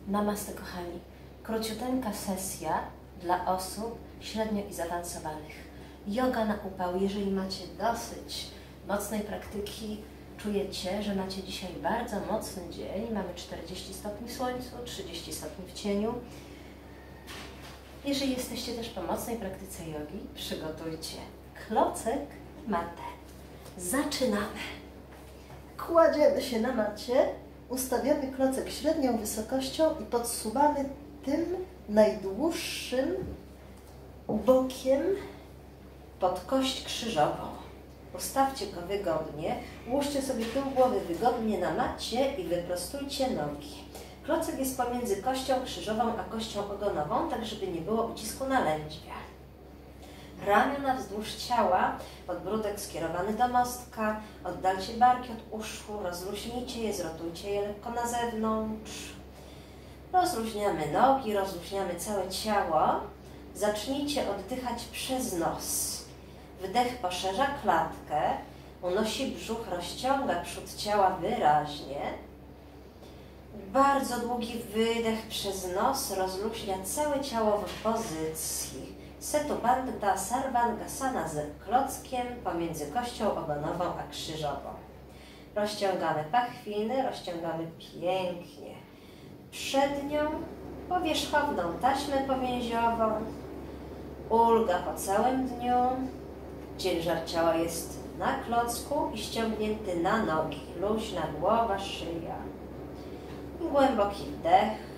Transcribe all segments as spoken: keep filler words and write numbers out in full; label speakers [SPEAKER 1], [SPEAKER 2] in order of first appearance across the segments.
[SPEAKER 1] Namaste, kochani. Króciuteńka sesja dla osób średnio i zaawansowanych. Yoga na upał. Jeżeli macie dosyć mocnej praktyki, czujecie, że macie dzisiaj bardzo mocny dzień, mamy czterdzieści stopni w słońcu, trzydzieści stopni w cieniu. Jeżeli jesteście też po mocnej praktyce jogi, przygotujcie klocek i matę. Zaczynamy. Kładziemy się na macie, ustawiamy klocek średnią wysokością i podsuwamy tym najdłuższym bokiem pod kość krzyżową. Ustawcie go wygodnie, ułóżcie sobie tył głowy wygodnie na macie i wyprostujcie nogi. Klocek jest pomiędzy kością krzyżową a kością ogonową, tak żeby nie było ucisku na lędźwia. Ramiona wzdłuż ciała, podbródek skierowany do mostka, oddalcie barki od uszu, rozluźnijcie je, zrotujcie je lekko na zewnątrz. Rozluźniamy nogi, rozluźniamy całe ciało. Zacznijcie oddychać przez nos. Wdech poszerza klatkę, unosi brzuch, rozciąga przód ciała wyraźnie. Bardzo długi wydech przez nos rozluźnia całe ciało w pozycji Setu Bandha Sarvangasana z klockiem pomiędzy kością ogonową a krzyżową. Rozciągamy pachwiny, rozciągamy pięknie przednią, powierzchowną taśmę powięziową. Ulga po całym dniu. Ciężar ciała jest na klocku i ściągnięty na nogi. Luźna głowa, szyja. I głęboki wdech.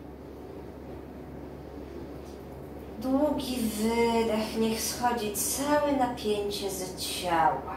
[SPEAKER 1] Długi wydech, niech schodzi całe napięcie z ciała.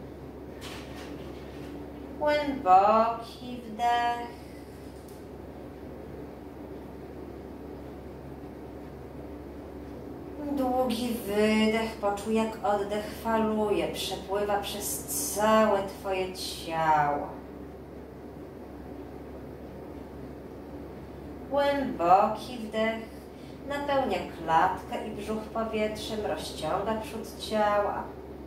[SPEAKER 1] Głęboki wdech. Długi wydech, poczuj jak oddech faluje, przepływa przez całe Twoje ciało. Głęboki wdech. Napełnia klatkę i brzuch powietrzem, rozciąga przód ciała.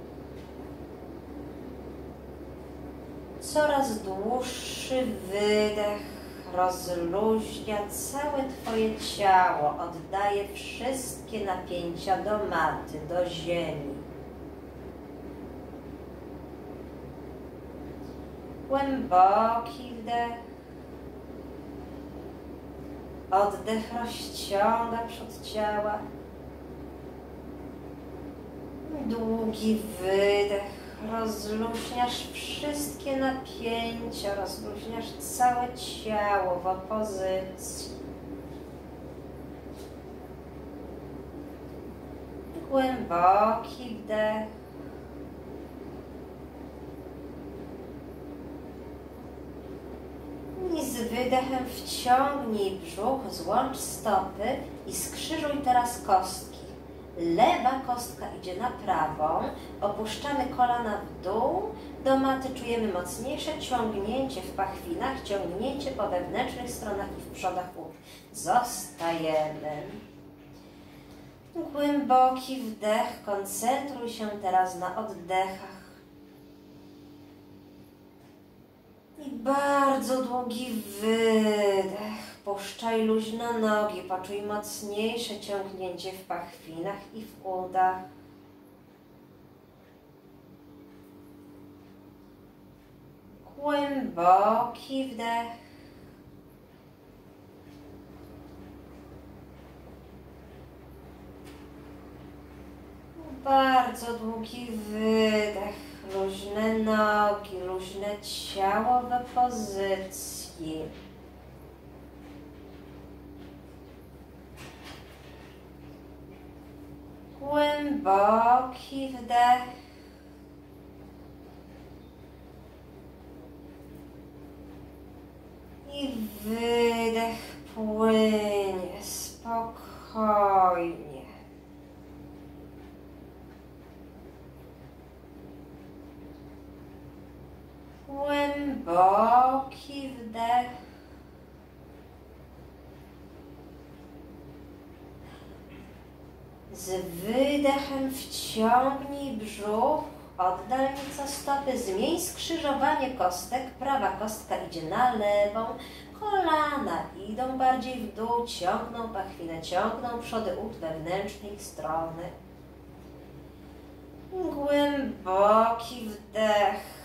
[SPEAKER 1] Coraz dłuższy wydech rozluźnia całe Twoje ciało, oddaje wszystkie napięcia do maty, do ziemi. Głęboki wdech. Oddech rozciąga przód ciała. Długi wydech. Rozluźniasz wszystkie napięcia, rozluźniasz całe ciało w opozycji. Głęboki wdech. I z wydechem wciągnij brzuch, złącz stopy i skrzyżuj teraz kostki. Lewa kostka idzie na prawą, opuszczamy kolana w dół, do maty czujemy mocniejsze ciągnięcie w pachwinach, ciągnięcie po wewnętrznych stronach i w przodach łóż. Zostajemy. Głęboki wdech, koncentruj się teraz na oddechach. I bardzo długi wydech. Puszczaj luźno nogi, poczuj mocniejsze ciągnięcie w pachwinach i w udach. Głęboki wdech. Bardzo długi wydech. Luźne nogi, luźne ciało w pozycji. Głęboki wdech. I wydech płynie spokojnie. Głęboki wdech. Z wydechem wciągnij brzuch, oddal nieco stopy, zmień skrzyżowanie kostek, prawa kostka idzie na lewą, Kolana idą bardziej w dół, ciągną pachwinę, ciągną przody ud wewnętrznej strony. Głęboki wdech.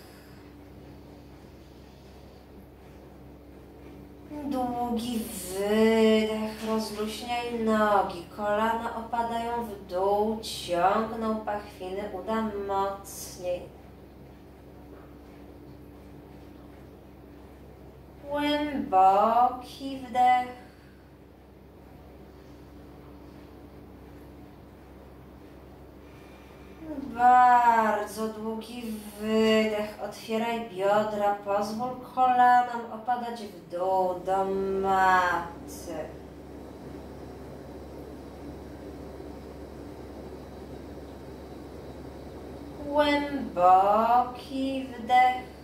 [SPEAKER 1] Długi wydech, rozluźniaj nogi, kolana opadają w dół, ciągną pachwiny, uda mocniej. Głęboki wdech. Bardzo długi wydech, otwieraj biodra, pozwól kolanom opadać w dół do maty. Głęboki wdech.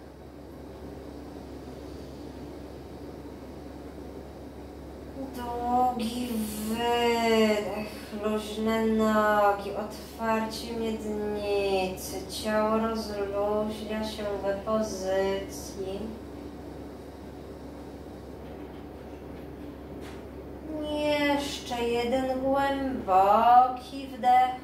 [SPEAKER 1] Długi wydech, luźne nogi, otwarcie miednicy, ciało rozluźnia się we pozycji. Jeszcze jeden głęboki wdech.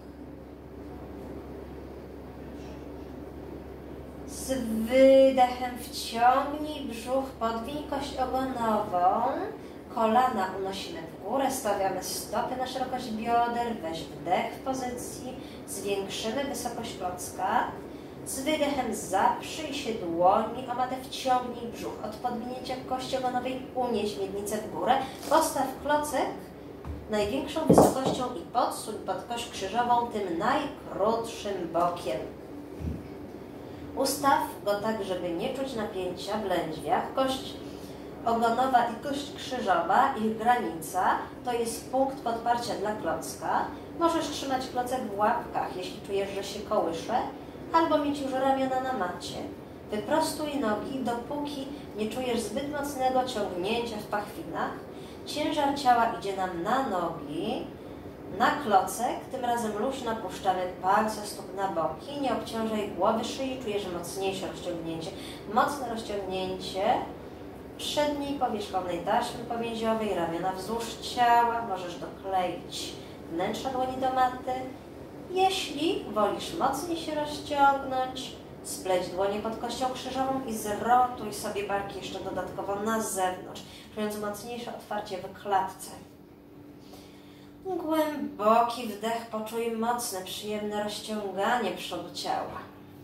[SPEAKER 1] Z wydechem wciągnij brzuch, podwinij kość ogonową. Kolana unosimy w górę, stawiamy stopy na szerokość bioder, weź wdech w pozycji, zwiększymy wysokość klocka. Z wydechem zaprzyj się dłońmi o matę, wciągnij brzuch. Od podwinięcia kości ogonowej unieś miednicę w górę, postaw klocek największą wysokością i podsuń pod kość krzyżową tym najkrótszym bokiem. Ustaw go tak, żeby nie czuć napięcia w lędźwiach. Kość ogonowa i kość krzyżowa, ich granica, to jest punkt podparcia dla klocka. Możesz trzymać klocek w łapkach, jeśli czujesz, że się kołysze, albo mieć już ramiona na macie. Wyprostuj nogi, dopóki nie czujesz zbyt mocnego ciągnięcia w pachwinach. Ciężar ciała idzie nam na nogi, na klocek. Tym razem luźno puszczamy palce stóp na boki. Nie obciążaj głowy, szyi, czujesz mocniejsze rozciągnięcie. Mocne rozciągnięcie przedniej powierzchownej taśmy powięziowej, ramiona wzdłuż ciała. Możesz dokleić wnętrze dłoni do maty. Jeśli wolisz mocniej się rozciągnąć, spleć dłonie pod kością krzyżową i zrotuj sobie barki jeszcze dodatkowo na zewnątrz, czując mocniejsze otwarcie w klatce. Głęboki wdech, poczuj mocne, przyjemne rozciąganie przodu ciała.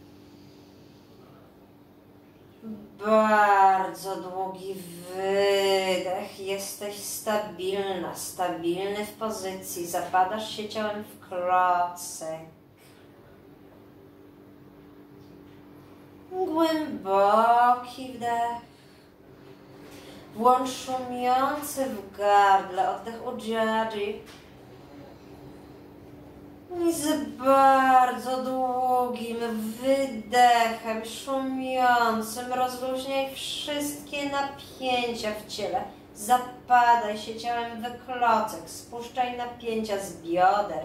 [SPEAKER 1] Bardzo długi wydech, jesteś stabilna, stabilny w pozycji, zapadasz się ciałem w klocek. Głęboki wdech, włącz szumiący w gardle oddech Ujjayi. I z bardzo długim wydechem, szumiącym, rozluźniaj wszystkie napięcia w ciele. Zapadaj się ciałem w klocek, spuszczaj napięcia z bioder.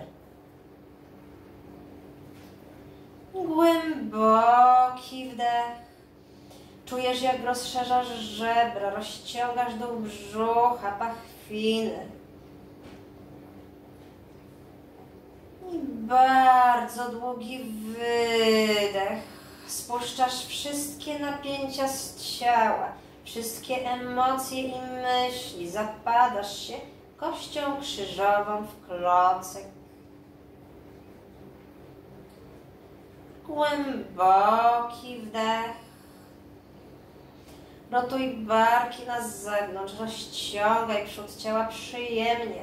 [SPEAKER 1] Głęboki wdech. Czujesz, jak rozszerzasz żebra, rozciągasz dół brzucha, pachwiny. I bardzo długi wydech. Spuszczasz wszystkie napięcia z ciała, wszystkie emocje i myśli. Zapadasz się kością krzyżową w klocek. Głęboki wdech. Rotuj barki na zewnątrz, rozciągaj przód ciała przyjemnie.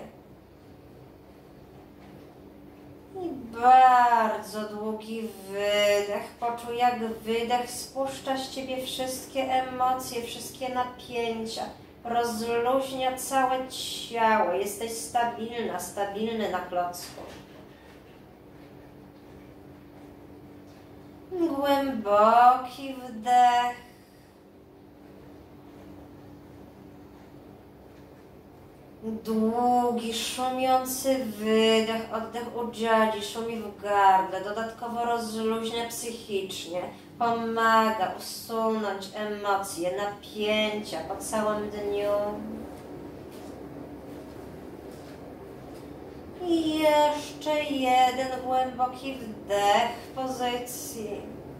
[SPEAKER 1] I bardzo długi wydech. Poczuj, jak wydech spuszcza z ciebie wszystkie emocje, wszystkie napięcia. Rozluźnia całe ciało. Jesteś stabilna, stabilny na klocku. Głęboki wdech. Długi, szumiący wydech, oddech Ujjayi, szumi w gardle, dodatkowo rozluźnia psychicznie. Pomaga usunąć emocje, napięcia po całym dniu. I jeszcze jeden głęboki wdech w pozycji.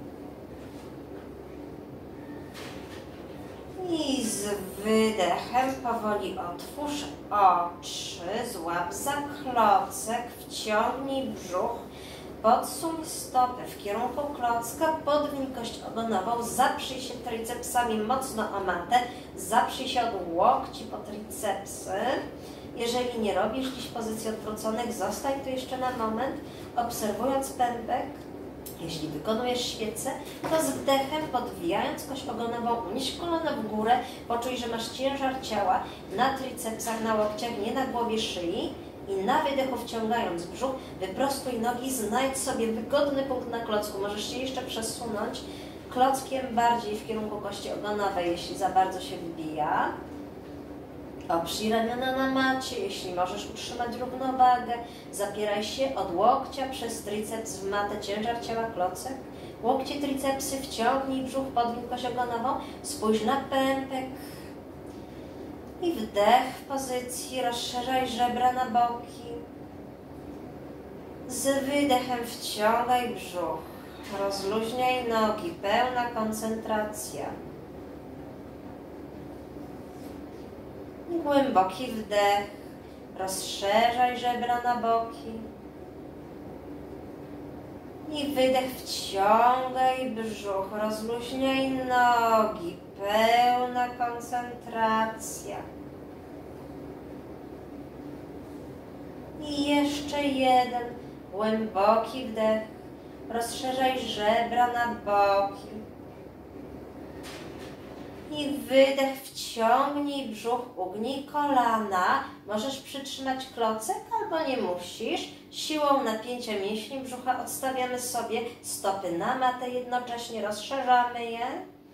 [SPEAKER 1] I z wydechem powoli otwórz oczy, złap za klocek, wciągnij brzuch, podsuń stopy w kierunku klocka, podwinij kość ogonową, zaprzyj się tricepsami mocno o matę, zaprzyj się od łokci po tricepsy. Jeżeli nie robisz dziś pozycji odwróconych, zostań tu jeszcze na moment, obserwując pępek. Jeśli wykonujesz świecę, to z wdechem, podwijając kość ogonową, unieś kolana w górę, poczuj, że masz ciężar ciała na tricepsach, na łokciach, nie na głowie szyi. I na wydechu, wciągając brzuch, wyprostuj nogi, znajdź sobie wygodny punkt na klocku. Możesz się jeszcze przesunąć klockiem bardziej w kierunku kości ogonowej, jeśli za bardzo się wbija. Oprzyj ramiona na macie, jeśli możesz utrzymać równowagę. Zapieraj się od łokcia przez triceps w matę, ciężar ciała, klocek. Łokcie, tricepsy, wciągnij brzuch, podwin kość ogonową, spójrz na pępek. I wdech w pozycji, rozszerzaj żebra na boki. Z wydechem wciągaj brzuch, rozluźniaj nogi, pełna koncentracja. I głęboki wdech, rozszerzaj żebra na boki. I wydech, wciągaj brzuch, rozluźniaj nogi, pełna koncentracja. I jeszcze jeden głęboki wdech, rozszerzaj żebra na boki. I wydech, wciągnij brzuch, ugnij kolana. Możesz przytrzymać klocek albo nie musisz. Siłą napięcia mięśni brzucha odstawiamy sobie stopy na matę, jednocześnie rozszerzamy je.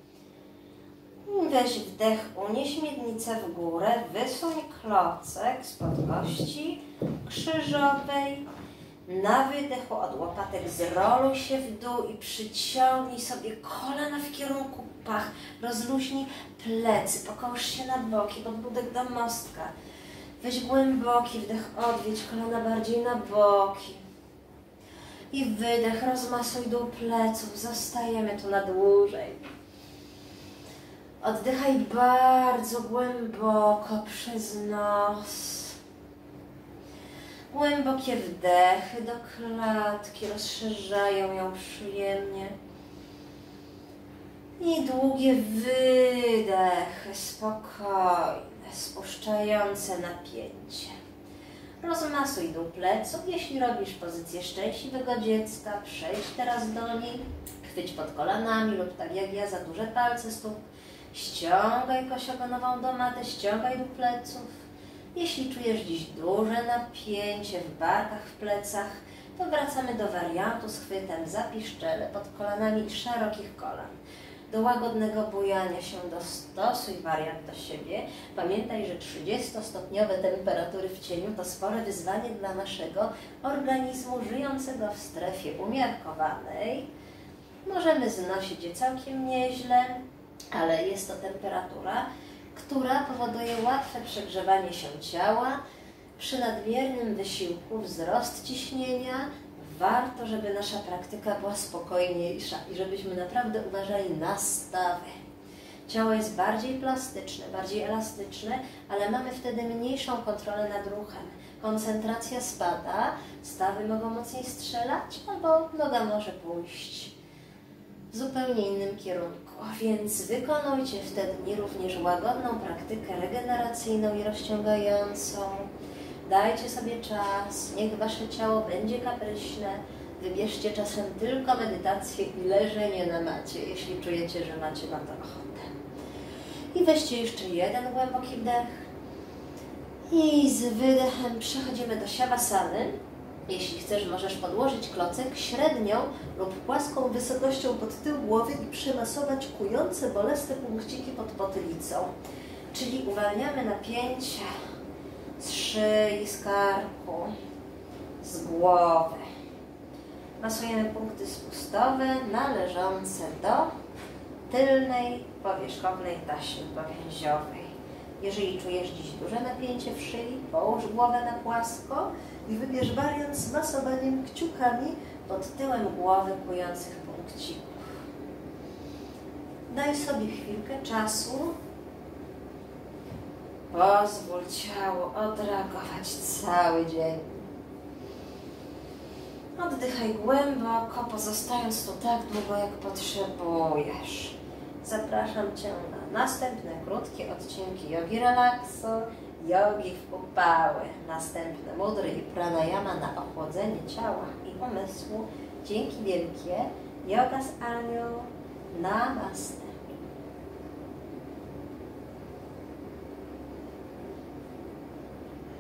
[SPEAKER 1] Weź wdech, unieś miednicę w górę, wysuń klocek spod kości krzyżowej. Na wydechu od łopatek zroluj się w dół i przyciągnij sobie kolana w kierunku pach. Rozluźnij plecy, pokołż się na boki, podbródek do mostka. Weź głęboki wdech, odwiedź kolana bardziej na boki. I wydech, rozmasuj dół pleców, zostajemy tu na dłużej. Oddychaj bardzo głęboko przez nos. Głębokie wdechy do klatki rozszerzają ją przyjemnie. I długie wydechy, spokojne, spuszczające napięcie. Rozmasuj dół pleców. Jeśli robisz pozycję szczęśliwego dziecka, przejdź teraz do niej. Chwyć pod kolanami lub tak jak ja za duże palce stóp. Ściągaj kość ogonową do maty, ściągaj dół pleców. Jeśli czujesz dziś duże napięcie w barkach, w plecach, to wracamy do wariantu z chwytem za piszczele pod kolanami i szerokich kolan. Do łagodnego bujania się dostosuj wariant do siebie. Pamiętaj, że trzydziestostopniowe temperatury w cieniu to spore wyzwanie dla naszego organizmu żyjącego w strefie umiarkowanej. Możemy znosić je całkiem nieźle, ale jest to temperatura, która powoduje łatwe przegrzewanie się ciała. Przy nadmiernym wysiłku wzrost ciśnienia. Warto, żeby nasza praktyka była spokojniejsza i żebyśmy naprawdę uważali na stawy. Ciało jest bardziej plastyczne, bardziej elastyczne, ale mamy wtedy mniejszą kontrolę nad ruchem. Koncentracja spada, stawy mogą mocniej strzelać, albo noga może pójść w zupełnie innym kierunku. Więc wykonujcie w te dni również łagodną praktykę regeneracyjną i rozciągającą. Dajcie sobie czas, niech wasze ciało będzie kapryśne. Wybierzcie czasem tylko medytację i leżenie na macie, jeśli czujecie, że macie na to ochotę. I weźcie jeszcze jeden głęboki wdech. I z wydechem przechodzimy do siawasany. Jeśli chcesz, możesz podłożyć klocek średnią lub płaską wysokością pod tył głowy i przemasować kujące, bolesne punkciki pod potylicą. Czyli uwalniamy napięcie z szyi, z karku, z głowy. Masujemy punkty spustowe należące do tylnej powierzchownej taśmy powięziowej. Jeżeli czujesz dziś duże napięcie w szyi, połóż głowę na płasko i wybierz wariant z masowaniem kciukami pod tyłem głowy kujących punkcików. Daj sobie chwilkę czasu. Pozwól ciału odreagować cały dzień. Oddychaj głęboko, pozostając tu tak długo, jak potrzebujesz. Zapraszam Cię na następne krótkie odcinki jogi relaksu, jogi w upały, następne mudry i pranayama na ochłodzenie ciała i umysłu. Dzięki wielkie. Yoga z Anią. Namaste.